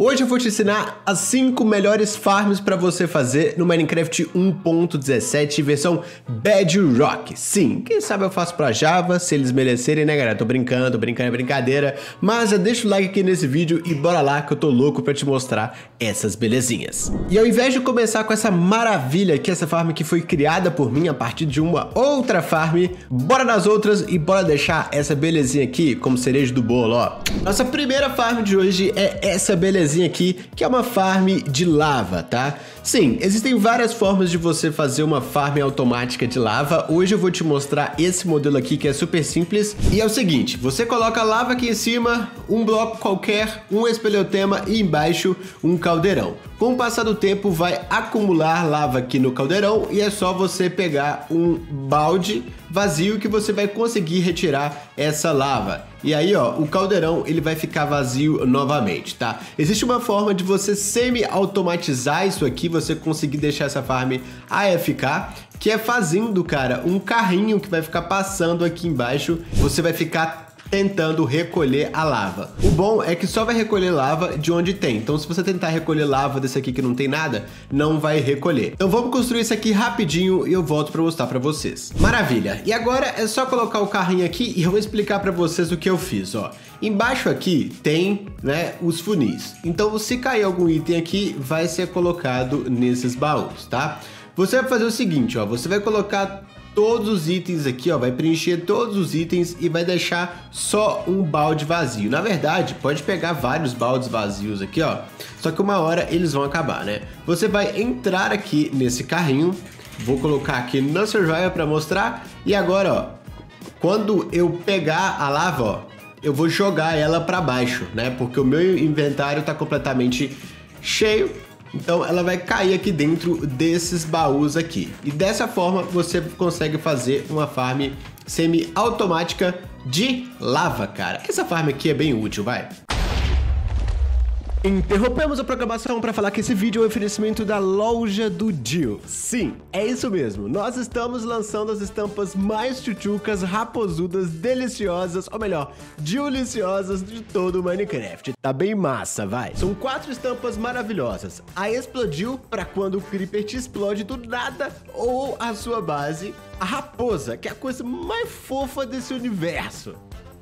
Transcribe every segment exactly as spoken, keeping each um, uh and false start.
Hoje eu vou te ensinar as cinco melhores farms para você fazer no Minecraft um ponto dezessete versão Bedrock. Sim, quem sabe eu faço para Java, se eles merecerem, né, galera? Tô brincando, brincando é brincadeira, mas já deixa o like aqui nesse vídeo e bora lá que eu tô louco para te mostrar essas belezinhas. E ao invés de começar com essa maravilha aqui, essa farm que foi criada por mim a partir de uma outra farm, bora nas outras e bora deixar essa belezinha aqui como cereja do bolo, ó. Nossa primeira farm de hoje é essa belezinha aqui, que é uma farm de lava, tá? Sim, existem várias formas de você fazer uma farm automática de lava. Hoje eu vou te mostrar esse modelo aqui que é super simples. E é o seguinte, você coloca lava aqui em cima, um bloco qualquer, um espeleotema e embaixo um caldeirão. Com o passar do tempo vai acumular lava aqui no caldeirão e é só você pegar um balde vazio que você vai conseguir retirar essa lava. E aí, ó, o caldeirão ele vai ficar vazio novamente, tá? Existe uma forma de você semi-automatizar isso aqui, você conseguir deixar essa farm A F K, que é fazendo, cara, um carrinho que vai ficar passando aqui embaixo. Você vai ficar tentando recolher a lava. O bom é que só vai recolher lava de onde tem. Então se você tentar recolher lava desse aqui que não tem nada, não vai recolher. Então vamos construir isso aqui rapidinho e eu volto para mostrar para vocês. Maravilha! E agora é só colocar o carrinho aqui e eu vou explicar para vocês o que eu fiz, ó. Embaixo aqui tem, né, os funis. Então se cair algum item aqui, vai ser colocado nesses baús, tá? Você vai fazer o seguinte, ó, você vai colocar todos os itens aqui, ó, vai preencher todos os itens e vai deixar só um balde vazio. Na verdade, pode pegar vários baldes vazios aqui, ó, só que uma hora eles vão acabar, né? Você vai entrar aqui nesse carrinho, vou colocar aqui no Survival para mostrar, e agora, ó, quando eu pegar a lava, ó, eu vou jogar ela para baixo, né? Porque o meu inventário tá completamente cheio. Então ela vai cair aqui dentro desses baús aqui. E dessa forma você consegue fazer uma farm semi-automática de lava, cara. Essa farm aqui é bem útil, vai. Interrompemos a programação para falar que esse vídeo é um oferecimento da loja do Dio. Sim, é isso mesmo. Nós estamos lançando as estampas mais tchutchucas, raposudas, deliciosas, ou melhor, deliciosas de todo o Minecraft. Tá bem massa, vai. São quatro estampas maravilhosas. A Explodiu, para quando o Creeper te explode do nada, ou a sua base. A Raposa, que é a coisa mais fofa desse universo.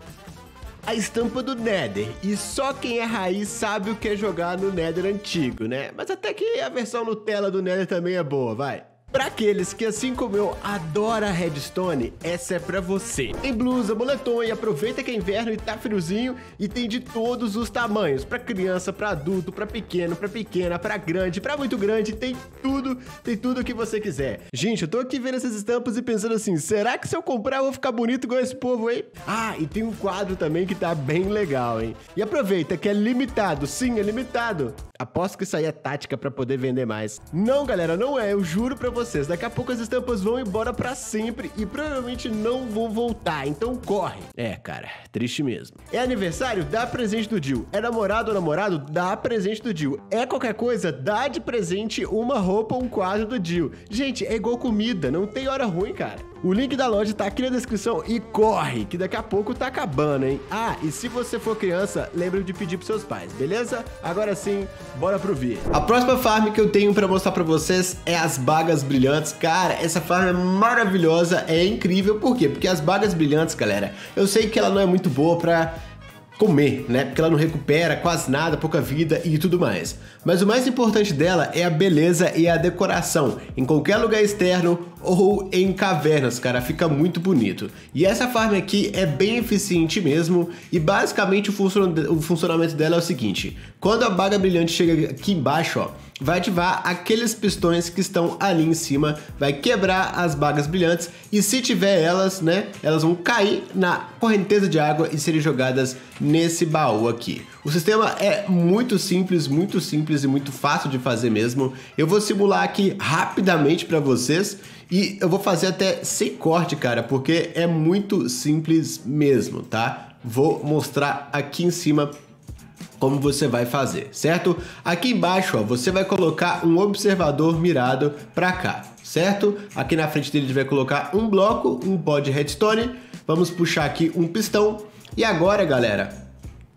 A estampa do Nether, e só quem é raiz sabe o que é jogar no Nether antigo, né? Mas até que a versão Nutella do Nether também é boa, vai. Pra aqueles que, assim como eu, adora redstone, essa é pra você. Tem blusa, moletom e aproveita que é inverno e tá friozinho e tem de todos os tamanhos. Pra criança, pra adulto, pra pequeno, pra pequena, pra grande, pra muito grande, tem tudo, tem tudo o que você quiser. Gente, eu tô aqui vendo essas estampas e pensando assim, será que se eu comprar eu vou ficar bonito igual esse povo aí? Ah, e tem um quadro também que tá bem legal, hein? E aproveita que é limitado, sim, é limitado. Aposto que isso aí é tática pra poder vender mais. Não, galera, não é, eu juro pra vocês. Daqui a pouco as estampas vão embora pra sempre e provavelmente não vão voltar, então corre. É, cara, triste mesmo. É aniversário? Dá presente do Dio. É namorado ou namorado? Dá presente do Dio. É qualquer coisa? Dá de presente uma roupa ou um quadro do Dio. Gente, é igual comida, não tem hora ruim, cara. O link da loja tá aqui na descrição e corre, que daqui a pouco tá acabando, hein? Ah, e se você for criança, lembre de pedir pros seus pais, beleza? Agora sim, bora pro vídeo. A próxima farm que eu tenho pra mostrar pra vocês é as bagas brilhantes. Cara, essa farm é maravilhosa, é incrível. Por quê? Porque as bagas brilhantes, galera, eu sei que ela não é muito boa pra comer, né? Porque ela não recupera quase nada, pouca vida e tudo mais. Mas o mais importante dela é a beleza e a decoração. Em qualquer lugar externo ou em cavernas, cara, fica muito bonito. E essa farm aqui é bem eficiente mesmo. E basicamente o, funcion... o funcionamento dela é o seguinte. Quando a baga brilhante chega aqui embaixo, ó, vai ativar aqueles pistões que estão ali em cima, vai quebrar as bagas brilhantes e se tiver elas, né, elas vão cair na correnteza de água e serem jogadas nesse baú aqui. O sistema é muito simples, muito simples e muito fácil de fazer mesmo. Eu vou simular aqui rapidamente para vocês e eu vou fazer até sem corte, cara, porque é muito simples mesmo, tá? Vou mostrar aqui em cima como você vai fazer, certo? Aqui embaixo, ó, você vai colocar um observador mirado para cá, certo? Aqui na frente dele vai colocar um bloco, um pó de redstone. Vamos puxar aqui um pistão. E agora, galera,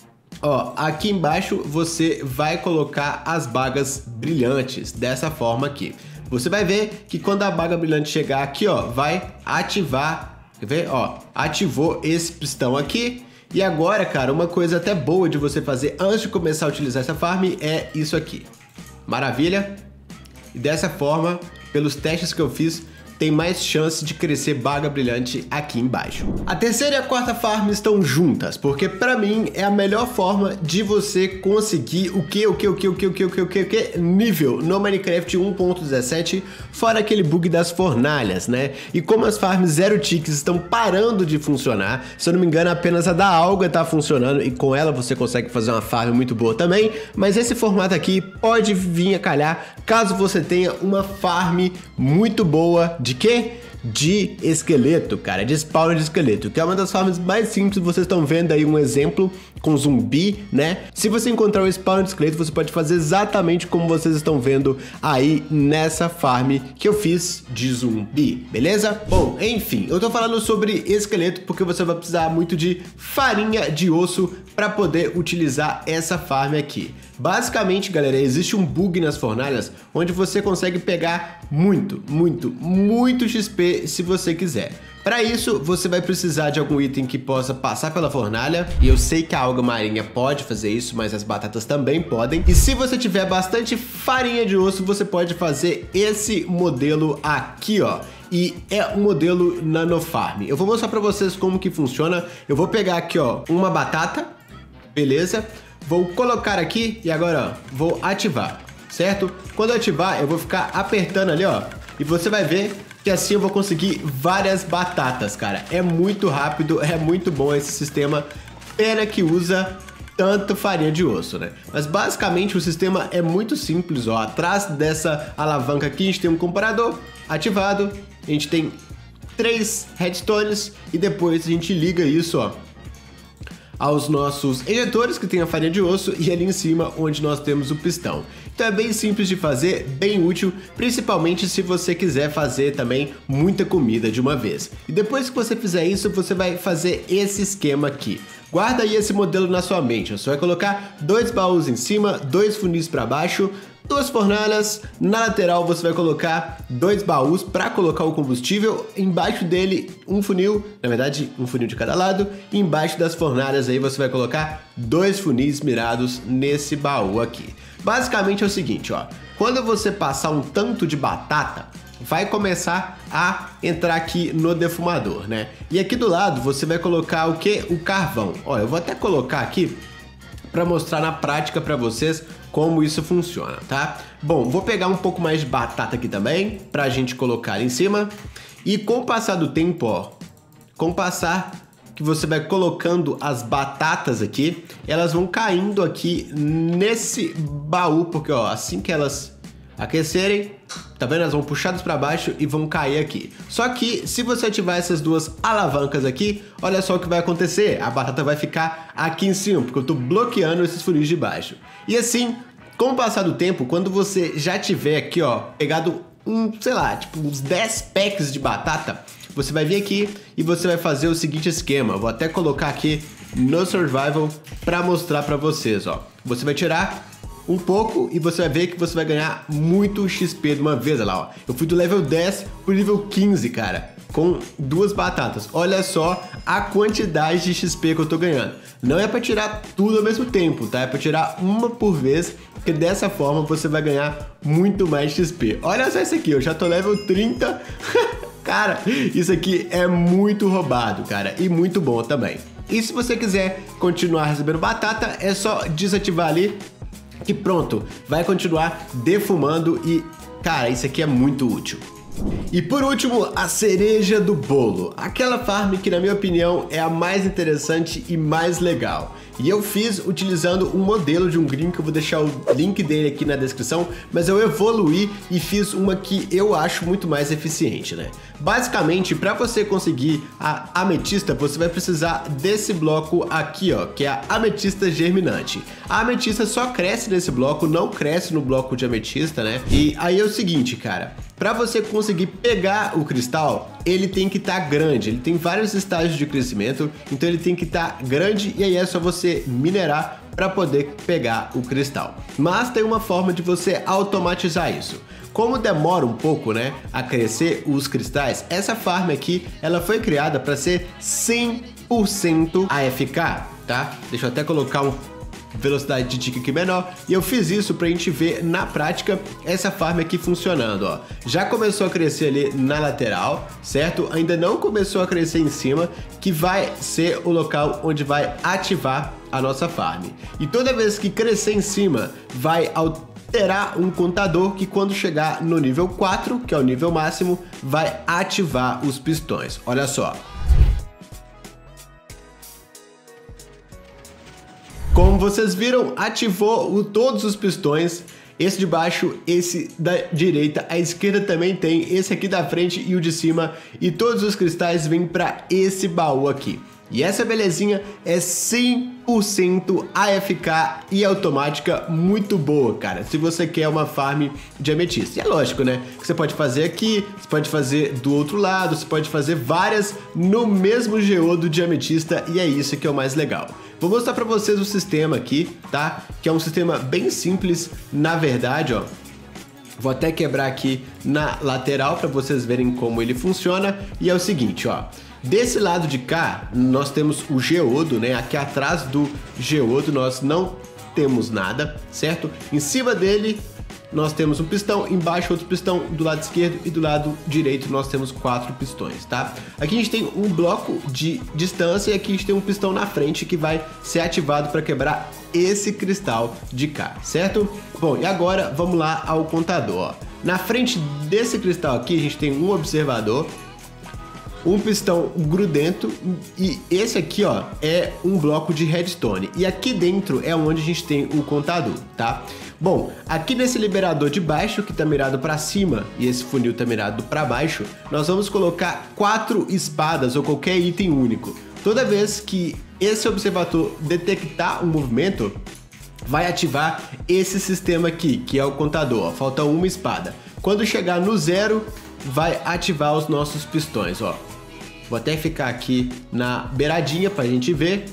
Ó, aqui embaixo você vai colocar as bagas brilhantes dessa forma aqui. Você vai ver que quando a baga brilhante chegar aqui, ó, vai ativar, quer ver? Ó, ativou esse pistão aqui. E agora, cara, uma coisa até boa de você fazer antes de começar a utilizar essa farm é isso aqui. Maravilha? E dessa forma, pelos testes que eu fiz, tem mais chance de crescer baga brilhante aqui embaixo. A terceira e a quarta farm estão juntas, porque pra mim é a melhor forma de você conseguir o que, o que, o que, o que, o que, o que, o que, o que, nível no Minecraft um ponto dezessete, fora aquele bug das fornalhas, né? E como as farms zero ticks estão parando de funcionar, se eu não me engano apenas a da alga tá funcionando e com ela você consegue fazer uma farm muito boa também, mas esse formato aqui pode vir a calhar caso você tenha uma farm muito boa de De quê? De esqueleto, cara, de spawn de esqueleto, que é uma das farms mais simples. Vocês estão vendo aí um exemplo com zumbi, né? Se você encontrar o spawn de esqueleto, você pode fazer exatamente como vocês estão vendo aí nessa farm que eu fiz de zumbi, beleza? Bom, enfim, eu tô falando sobre esqueleto porque você vai precisar muito de farinha de osso para poder utilizar essa farm aqui. Basicamente, galera, existe um bug nas fornalhas onde você consegue pegar muito, muito, muito X P se você quiser. Para isso, você vai precisar de algum item que possa passar pela fornalha, e eu sei que a alga marinha pode fazer isso, mas as batatas também podem. E se você tiver bastante farinha de osso, você pode fazer esse modelo aqui, ó. E é um modelo nanofarm. Eu vou mostrar para vocês como que funciona. Eu vou pegar aqui, ó, uma batata, beleza? Vou colocar aqui e agora, ó, vou ativar, certo? Quando eu ativar, eu vou ficar apertando ali, ó, e você vai ver que assim eu vou conseguir várias batatas, cara. É muito rápido, é muito bom esse sistema. Pena que usa tanto farinha de osso, né? Mas basicamente o sistema é muito simples, ó. Atrás dessa alavanca aqui a gente tem um comparador ativado. A gente tem três redstones e depois a gente liga isso, ó, aos nossos injetores que tem a farinha de osso e ali em cima onde nós temos o pistão. Então é bem simples de fazer, bem útil, principalmente se você quiser fazer também muita comida de uma vez. E depois que você fizer isso, você vai fazer esse esquema aqui. Guarda aí esse modelo na sua mente. Você vai colocar dois baús em cima, dois funis para baixo, duas fornalhas, na lateral você vai colocar dois baús para colocar o combustível, embaixo dele um funil, na verdade um funil de cada lado, e embaixo das fornalhas aí você vai colocar dois funis mirados nesse baú aqui. Basicamente é o seguinte, ó, quando você passar um tanto de batata, vai começar a entrar aqui no defumador, né? E aqui do lado você vai colocar o que? O carvão. Ó, eu vou até colocar aqui para mostrar na prática para vocês como isso funciona, tá? Bom, vou pegar um pouco mais de batata aqui também, pra gente colocar ali em cima. E com o passar do tempo, ó, com o passar que você vai colocando as batatas aqui, elas vão caindo aqui nesse baú, porque ó, assim que elas aquecerem, tá vendo? Elas vão puxadas para baixo e vão cair aqui. Só que se você ativar essas duas alavancas aqui, olha só o que vai acontecer. A batata vai ficar aqui em cima, porque eu tô bloqueando esses funis de baixo. E assim, com o passar do tempo, quando você já tiver aqui, ó, pegado um, sei lá, tipo uns dez packs de batata, você vai vir aqui e você vai fazer o seguinte esquema. Eu vou até colocar aqui no Survival para mostrar para vocês, ó. Você vai tirar um pouco e você vai ver que você vai ganhar muito X P de uma vez, olha lá, ó. Eu fui do level dez pro nível quinze, cara, com duas batatas. Olha só a quantidade de X P que eu tô ganhando. Não é para tirar tudo ao mesmo tempo, tá? É para tirar uma por vez, porque dessa forma você vai ganhar muito mais X P. Olha só isso aqui, eu já tô level trinta. Cara, isso aqui é muito roubado, cara, e muito bom também. E se você quiser continuar recebendo batata, é só desativar ali que pronto, vai continuar defumando e, cara, isso aqui é muito útil. E por último, a cereja do bolo, aquela farm que na minha opinião é a mais interessante e mais legal. E eu fiz utilizando um modelo de um green que eu vou deixar o link dele aqui na descrição, mas eu evoluí e fiz uma que eu acho muito mais eficiente, né? Basicamente, para você conseguir a ametista, você vai precisar desse bloco aqui, ó, que é a ametista germinante. A ametista só cresce nesse bloco, não cresce no bloco de ametista, né? E aí é o seguinte, cara, para você conseguir pegar o cristal, ele tem que estar tá grande, ele tem vários estágios de crescimento, então ele tem que estar tá grande e aí é só você minerar para poder pegar o cristal. Mas tem uma forma de você automatizar isso. Como demora um pouco, né, a crescer os cristais, essa farm aqui, ela foi criada para ser cem por cento A F K, tá? Deixa eu até colocar um velocidade de tique aqui menor, e eu fiz isso pra gente ver na prática essa farm aqui funcionando, ó. Já começou a crescer ali na lateral, certo? Ainda não começou a crescer em cima, que vai ser o local onde vai ativar a nossa farm. E toda vez que crescer em cima, vai alterar um contador que quando chegar no nível quatro, que é o nível máximo, vai ativar os pistões. Olha só. Como vocês viram, ativou o, todos os pistões, esse de baixo, esse da direita, a esquerda também tem, esse aqui da frente e o de cima, e todos os cristais vêm para esse baú aqui. E essa belezinha é cem por cento A F K e automática, muito boa, cara, se você quer uma farm de ametista. E é lógico, né, que você pode fazer aqui, você pode fazer do outro lado, você pode fazer várias no mesmo geodo de ametista, e é isso que é o mais legal. Vou mostrar pra vocês o sistema aqui, tá? Que é um sistema bem simples, na verdade, ó. Vou até quebrar aqui na lateral para vocês verem como ele funciona. E é o seguinte, ó. Desse lado de cá, nós temos o geodo, né? Aqui atrás do geodo nós não temos nada, certo? Em cima dele nós temos um pistão, embaixo outro pistão do lado esquerdo e do lado direito nós temos quatro pistões, tá? Aqui a gente tem um bloco de distância e aqui a gente tem um pistão na frente que vai ser ativado para quebrar esse cristal de cá, certo? Bom, e agora vamos lá ao contador, ó. Na frente desse cristal aqui a gente tem um observador, um pistão grudento e esse aqui, ó, é um bloco de redstone. E aqui dentro é onde a gente tem o contador, tá? Bom, aqui nesse liberador de baixo, que tá mirado para cima, e esse funil tá mirado para baixo, nós vamos colocar quatro espadas ou qualquer item único. Toda vez que esse observador detectar um movimento, vai ativar esse sistema aqui, que é o contador, ó, falta uma espada. Quando chegar no zero, vai ativar os nossos pistões, ó. Vou até ficar aqui na beiradinha pra gente ver.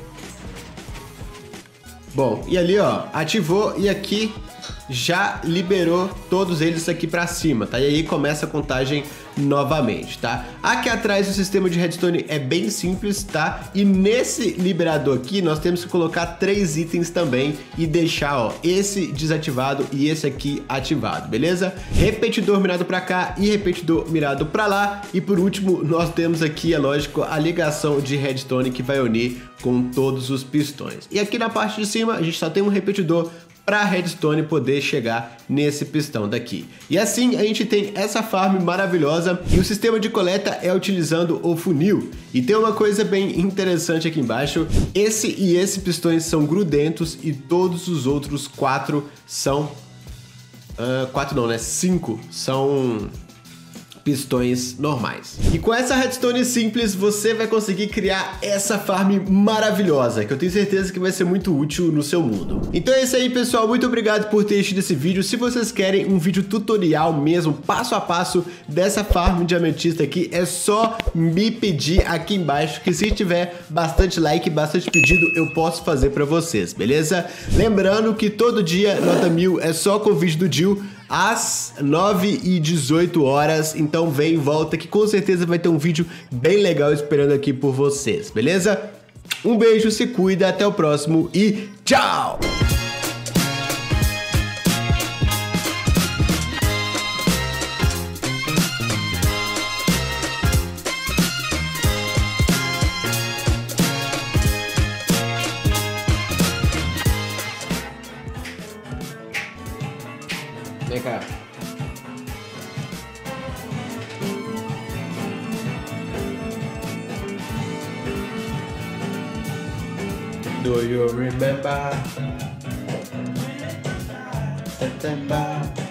Bom, e ali, ó, ativou e aqui já liberou todos eles aqui pra cima, tá? E aí começa a contagem novamente, tá? Aqui atrás o sistema de redstone é bem simples, tá? E nesse liberador aqui nós temos que colocar três itens também e deixar, ó, esse desativado e esse aqui ativado, beleza? Repetidor mirado pra cá e repetidor mirado pra lá. E por último nós temos aqui, é lógico, a ligação de redstone que vai unir com todos os pistões. E aqui na parte de cima a gente só tem um repetidor para a redstone poder chegar nesse pistão daqui. E assim a gente tem essa farm maravilhosa e o sistema de coleta é utilizando o funil. E tem uma coisa bem interessante aqui embaixo, esse e esse pistões são grudentos e todos os outros quatro são... Uh, quatro não, né? Cinco são pistões normais. E com essa redstone simples, você vai conseguir criar essa farm maravilhosa, que eu tenho certeza que vai ser muito útil no seu mundo. Então é isso aí, pessoal. Muito obrigado por ter assistido esse vídeo. Se vocês querem um vídeo tutorial mesmo, passo a passo, dessa farm de ametista aqui, é só me pedir aqui embaixo, que se tiver bastante like, bastante pedido, eu posso fazer pra vocês, beleza? Lembrando que todo dia, nota mil, é só com o vídeo do Jill, às nove e dezoito horas, então vem e volta que com certeza vai ter um vídeo bem legal esperando aqui por vocês, beleza? Um beijo, se cuida, até o próximo e tchau! Vem cá. Do you remember? September.